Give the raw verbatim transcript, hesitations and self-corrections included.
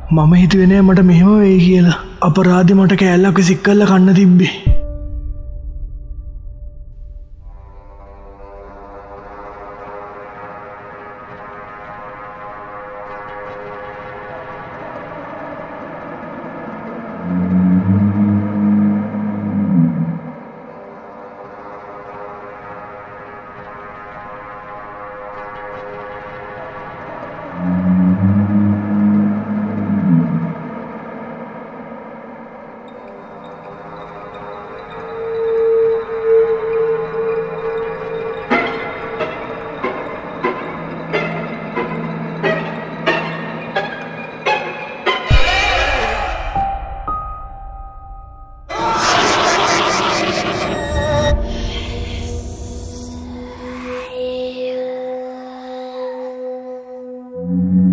මම හිතුවේ නෑ මට මෙහෙම වෙයි කියලා. අපරාධි මට කෑල්ලක් විසික් කරලා කන්න තිබ්බේ. Mm-hmm.